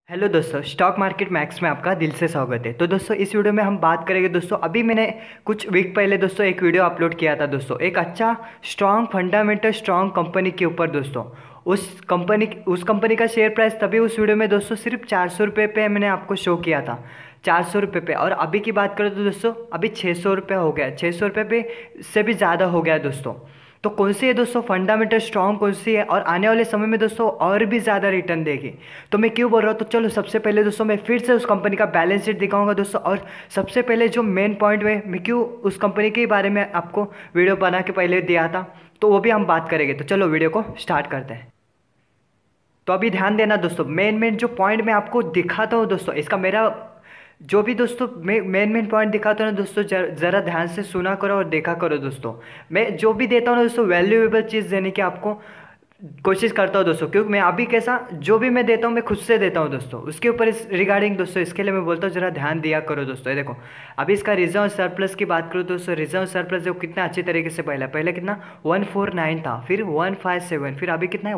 Hello दोस्तों, stock market max में आपका दिल से स्वागत है। तो दोस्तों इस वीडियो में हम बात करेंगे दोस्तों, अभी मैंने कुछ वीक पहले दोस्तों एक वीडियो अपलोड किया था दोस्तों, एक अच्छा स्ट्रॉन्ग फंडामेंटल स्ट्रॉन्ग कंपनी के ऊपर दोस्तों। उस कंपनी का शेयर प्राइस तभी उस वीडियो में दोस्तों सिर्फ 400 रुपये पे मैंने आपको शो किया था, 400 रुपये पे। और अभी की बात करें तो दोस्तों अभी 600 रुपये हो गया, 600 रुपये पे से भी ज़्यादा हो गया दोस्तों। तो कौन सी है दोस्तों फंडामेंटल स्ट्रॉन्ग, कौन सी है और आने वाले समय में दोस्तों और भी ज़्यादा रिटर्न देगी। तो मैं क्यों बोल रहा हूँ, तो चलो सबसे पहले दोस्तों मैं फिर से उस कंपनी का बैलेंस शीट दिखाऊंगा दोस्तों। और सबसे पहले जो मेन पॉइंट में मैं क्यों उस कंपनी के बारे में आपको वीडियो बना के पहले दिया था, तो वो भी हम बात करेंगे। तो चलो वीडियो को स्टार्ट करते हैं। तो अभी ध्यान देना दोस्तों, मेन मेन जो पॉइंट मैं आपको दिखाता हूँ दोस्तों, इसका मेरा जो भी दोस्तों मेन मेन पॉइंट दिखाता हूँ ना दोस्तों, ज़रा ध्यान से सुना करो और देखा करो दोस्तों। मैं जो भी देता हूँ ना दोस्तों, वैल्यूएबल चीज़ देने की आपको कोशिश करता हूँ दोस्तों, क्योंकि मैं अभी कैसा जो भी मैं देता हूँ मैं खुद से देता हूँ दोस्तों, उसके ऊपर इस रिगार्डिंग दोस्तों इसके लिए मैं बोलता हूँ जरा ध्यान दिया करो दोस्तों। ये देखो, अभी इसका रिजर्व सरप्लस की बात करूँ दोस्तों, रिजर्व सरप्लस जो कितना अच्छी तरीके से पहले पहले कितना 149 था, फिर 157, फिर अभी कितना है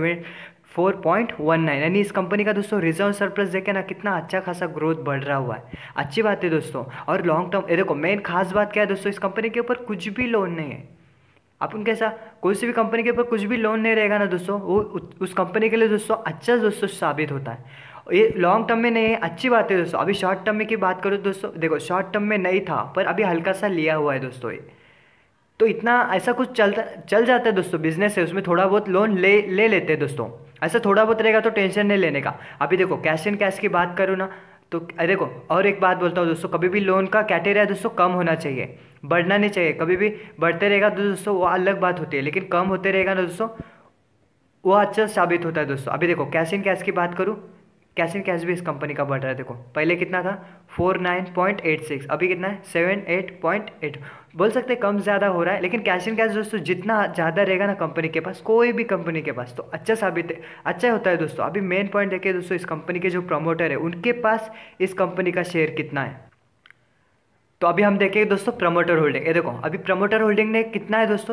174.19, यानी इस कंपनी का दोस्तों रिजर्व सरप्लस देखे ना कितना अच्छा खासा ग्रोथ बढ़ रहा हुआ है। अच्छी बात है दोस्तों। और लॉन्ग टर्म ये देखो, मेन खास बात क्या है दोस्तों, इस कंपनी के ऊपर कुछ भी लोन नहीं है। अपन कैसा कोई सी भी कंपनी के ऊपर कुछ भी लोन नहीं रहेगा ना दोस्तों, वो उस कंपनी के लिए दोस्तों अच्छा दोस्तों साबित होता है। ये लॉन्ग टर्म में नहीं है, अच्छी बात है दोस्तों। अभी शॉर्ट टर्म में की बात करो दोस्तों, देखो शॉर्ट टर्म में नहीं था पर अभी हल्का सा लिया हुआ है दोस्तों ये। तो इतना ऐसा कुछ चल जाता है दोस्तों, बिजनेस है उसमें थोड़ा बहुत लोन ले ले लेते हैं दोस्तों। ऐसा थोड़ा बहुत रहेगा तो टेंशन नहीं लेने का। अभी देखो कैश एंड कैश की बात करूँ ना, तो देखो और एक बात बोलता हूँ दोस्तों, कभी भी लोन का क्राइटेरिया दोस्तों कम होना चाहिए, बढ़ना नहीं चाहिए। कभी भी बढ़ते रहेगा तो दोस्तों वो अलग बात होती है, लेकिन कम होते रहेगा ना दोस्तों वो अच्छा साबित होता है दोस्तों। अभी देखो कैश इन कैश की बात करूँ, कैश इन कैश भी इस कंपनी का बढ़ रहा है। देखो पहले कितना था 49.86, अभी कितना है 78.8। बोल सकते हैं कम ज़्यादा हो रहा है, लेकिन कैश इन कैश दोस्तों जितना ज़्यादा रहेगा ना कंपनी के पास, कोई भी कंपनी के पास, तो अच्छा साबित है, अच्छा होता है दोस्तों। अभी मेन पॉइंट देखिए दोस्तों, इस कंपनी के जो प्रमोटर है उनके पास इस कंपनी का शेयर कितना है। तो अभी हम देखेंगे दोस्तों प्रमोटर होल्डिंग। ये देखो अभी प्रमोटर होल्डिंग ने कितना है दोस्तों,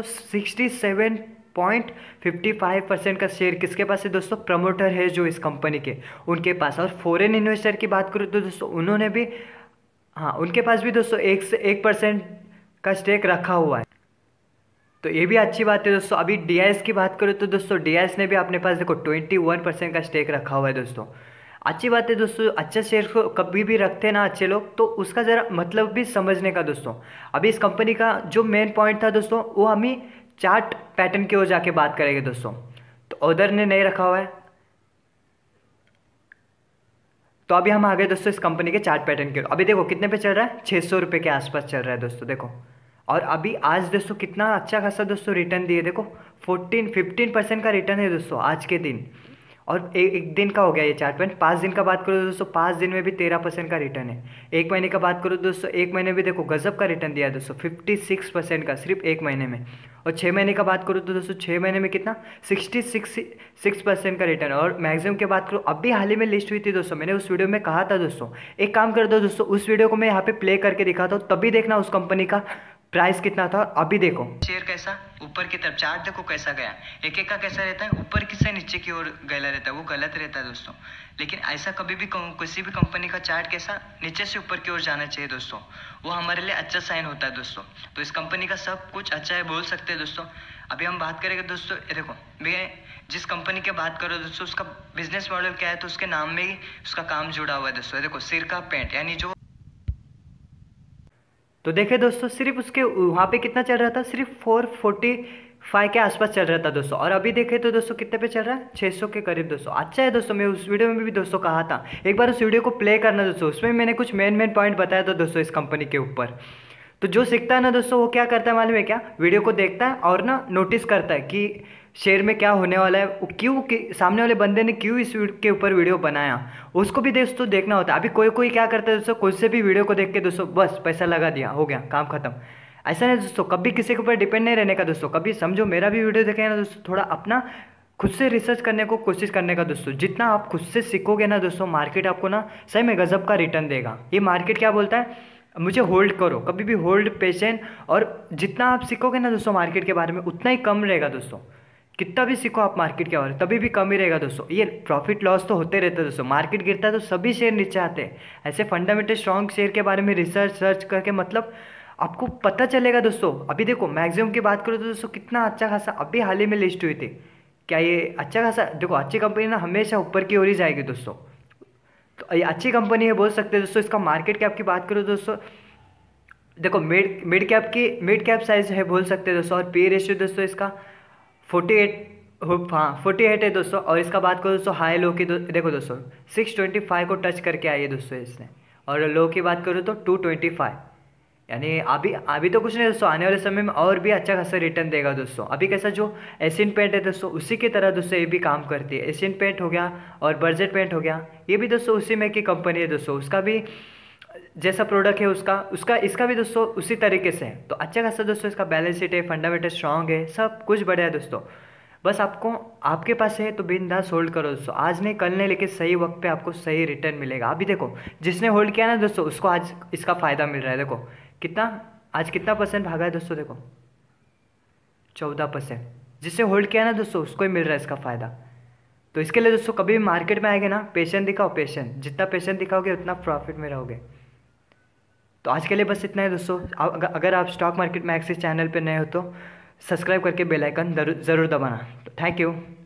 67.55% का शेयर किसके पास है दोस्तों, प्रमोटर है जो इस कंपनी के, उनके पास। और फॉरेन इन्वेस्टर की बात करूँ तो दोस्तों उन्होंने भी, हाँ उनके पास भी दोस्तों 1% का स्टेक रखा हुआ है। तो ये भी अच्छी बात है दोस्तों। अभी डीआईएस की बात करूँ तो दोस्तों डीआईएस ने भी अपने पास देखो 21% का स्टेक रखा हुआ है दोस्तों। अच्छी बात है दोस्तों, अच्छा शेयर को कभी भी रखते हैं ना अच्छे लोग, तो उसका ज़रा मतलब भी समझने का दोस्तों। अभी इस कंपनी का जो मेन पॉइंट था दोस्तों, वो हम ही चार्ट पैटर्न की ओर जाके बात करेंगे दोस्तों। तो उधर ने नहीं रखा हुआ है, तो अभी हम आ गए दोस्तों इस कंपनी के चार्ट पैटर्न के ओर। अभी देखो कितने पे चल रहा है, 600 रुपये के आसपास चल रहा है दोस्तों, देखो। और अभी आज दोस्तों कितना अच्छा खासा दोस्तों रिटर्न दिए, देखो 15% का रिटर्न है दोस्तों आज के दिन। और एक दिन का हो गया ये 4 पॉइंट। 5 दिन का बात करो दोस्तों, 5 दिन में भी 13% का रिटर्न है। एक महीने का बात करो दोस्तों, एक महीने भी देखो गजब का रिटर्न दिया है दोस्तों, 56% का सिर्फ एक महीने में। और 6 महीने का बात करो तो दोस्तों 6 महीने में कितना 66% का रिटर्न। और मैक्सिमम की बात करो, अभी हाल ही में लिस्ट हुई थी दोस्तों, मैंने उस वीडियो में कहा था दोस्तों, एक काम कर दो दोस्तों, उस वीडियो को मैं यहाँ पे प्ले करके दिखाता हूँ, तभी देखना उस कंपनी का प्राइस कितना था। अभी देखो शेयर कैसा ऊपर की तरफ, चार्ट देखो कैसा गया, एक एक का कैसा रहता है, ऊपर की से नीचे की ओर गया रहता है, वो गलत रहता है दोस्तों। लेकिन ऐसा कभी भी किसी भी कंपनी का चार्ट कैसा नीचे से ऊपर की ओर जाना चाहिए दोस्तों, वो हमारे लिए अच्छा साइन होता है दोस्तों। तो इस कंपनी का सब कुछ अच्छा है बोल सकते हैं दोस्तों। अभी हम बात करेंगे दोस्तों, ये देखो मैं जिस कंपनी की बात करो दोस्तों, उसका बिजनेस मॉडल क्या है, तो उसके नाम में ही उसका काम जुड़ा हुआ है दोस्तों। देखो सिरका पेंट, यानी जो, तो देखे दोस्तों सिर्फ उसके वहाँ पे कितना चल रहा था, सिर्फ 445 के आसपास चल रहा था दोस्तों। और अभी देखे तो दोस्तों कितने पे चल रहा है, 600 के करीब दोस्तों। अच्छा है दोस्तों, मैं उस वीडियो में भी दोस्तों कहा था, एक बार उस वीडियो को प्ले करना दोस्तों, उसमें मैंने कुछ मेन मेन पॉइंट बताया था दोस्तों इस कंपनी के ऊपर। तो जो सीखता है ना दोस्तों, वो क्या करता है मालूम है क्या, वीडियो को देखता है और ना नोटिस करता है कि शेयर में क्या होने वाला है, क्यों सामने वाले बंदे ने क्यों इस के ऊपर वीडियो बनाया, उसको भी दोस्तों देखना होता है। अभी कोई कोई क्या करता है दोस्तों, कोई से भी वीडियो को देख के दोस्तों बस पैसा लगा दिया, हो गया काम खत्म। ऐसा नहीं दोस्तों, कभी किसी के ऊपर डिपेंड नहीं रहने का दोस्तों। कभी समझो मेरा भी वीडियो देखेगा ना दोस्तों, थोड़ा अपना खुद से रिसर्च करने को कोशिश करने का दोस्तों। जितना आप खुद से सीखोगे ना दोस्तों, मार्केट आपको ना सही में गजब का रिटर्न देगा। ये मार्केट क्या बोलता है, मुझे होल्ड करो, कभी भी होल्ड पेशेंट। और जितना आप सीखोगे ना दोस्तों मार्केट के बारे में, उतना ही कम रहेगा दोस्तों। कितना भी सीखो आप मार्केट के बारे में तभी भी कम ही रहेगा दोस्तों। ये प्रॉफिट लॉस तो होते रहता है दोस्तों, मार्केट गिरता है तो सभी शेयर नीचे आते हैं। ऐसे फंडामेंटल स्ट्रॉन्ग शेयर के बारे में रिसर्च सर्च करके मतलब आपको पता चलेगा दोस्तों। अभी देखो मैक्सिमम की बात करो तो दोस्तों कितना अच्छा खासा अभी हाल ही में लिस्ट हुई थी। क्या ये अच्छा खासा देखो, अच्छी कंपनी ना हमेशा ऊपर की ओर ही जाएगी दोस्तों। तो ये अच्छी कंपनी है बोल सकते हैं दोस्तों। इसका मार्केट कैप की बात करो दोस्तों, देखो मिड कैप साइज है बोल सकते हैं दोस्तों। और पी रेशियो दोस्तों इसका 48, हाँ 48 है दोस्तों। और इसका बात करो दोस्तों हाई लो की देखो दोस्तों 625 को टच करके आई है दोस्तों इसने। और लो की बात करूँ तो 225, यानी अभी अभी तो कुछ नहीं दोस्तों, आने वाले समय में और भी अच्छा खासा रिटर्न देगा दोस्तों। अभी कैसा जो एशियन पेंट है दोस्तों उसी की तरह दोस्तों ये भी काम करती है। एशियन पेंट हो गया और बर्जेट पेंट हो गया, ये भी दोस्तों उसी में की कंपनी है दोस्तों। उसका भी जैसा प्रोडक्ट है उसका उसका इसका भी दोस्तों उसी तरीके से है। तो अच्छा खासा दोस्तों इसका बैलेंस शीट है, फंडामेंटल स्ट्रांग है, सब कुछ बढ़िया है दोस्तों। बस आपको आपके पास है तो बिंदास होल्ड करो दोस्तों, आज नहीं कल नहीं लेकिन सही वक्त पे आपको सही रिटर्न मिलेगा। अभी देखो जिसने होल्ड किया ना दोस्तों उसको आज इसका फ़ायदा मिल रहा है। देखो कितना आज कितना परसेंट भागा है दोस्तों, देखो 14%। जिसने होल्ड किया ना दोस्तों उसको ही मिल रहा है इसका फ़ायदा। तो इसके लिए दोस्तों कभी भी मार्केट में आएंगे ना पेशेंट दिखाओ, पेशेंट जितना पेशेंट दिखाओगे उतना प्रॉफिट में रहोगे। तो आज के लिए बस इतना है दोस्तों। अगर आप स्टॉक मार्केट मैक्स इस चैनल पर नए हो तो सब्सक्राइब करके बेल आइकन ज़रूर दबाना। तो थैंक यू।